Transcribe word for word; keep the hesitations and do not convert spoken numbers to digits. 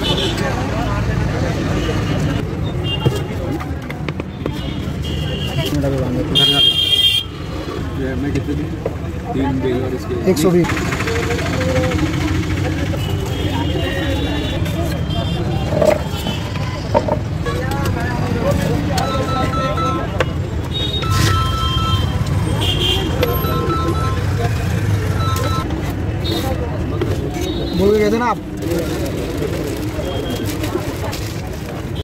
मैं कितने दी? तीन बेल और इसके एक सौ बीस। बोल के कहते ना आप।